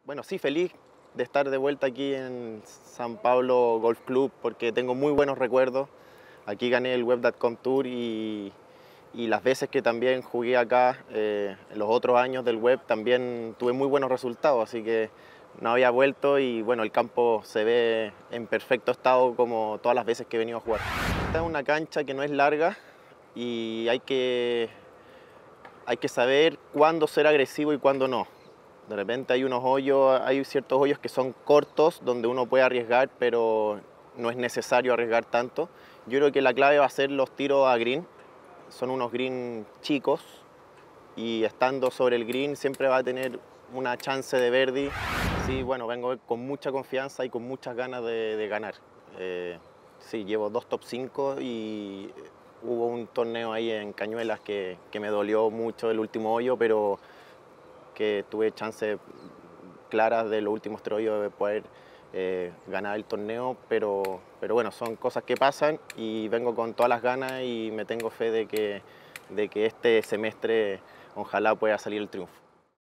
Bueno, sí, feliz de estar de vuelta aquí en San Pablo Golf Club porque tengo muy buenos recuerdos. Aquí gané el Web.com Tour y las veces que también jugué acá, en los otros años del Web, también tuve muy buenos resultados, así que no había vuelto y bueno, el campo se ve en perfecto estado como todas las veces que he venido a jugar. Esta es una cancha que no es larga y hay que saber cuándo ser agresivo y cuándo no. De repente hay unos hoyos, hay ciertos hoyos que son cortos donde uno puede arriesgar, pero no es necesario arriesgar tanto. Yo creo que la clave va a ser los tiros a green. Son unos green chicos y estando sobre el green siempre va a tener una chance de birdie. Sí, bueno, vengo con mucha confianza y con muchas ganas de ganar. Sí, llevo 2 top 5 y hubo un torneo ahí en Cañuelas que me dolió mucho el último hoyo, pero que tuve chances claras de los últimos 3 hoyos de poder ganar el torneo, pero bueno, son cosas que pasan y vengo con todas las ganas y me tengo fe de que este semestre ojalá pueda salir el triunfo.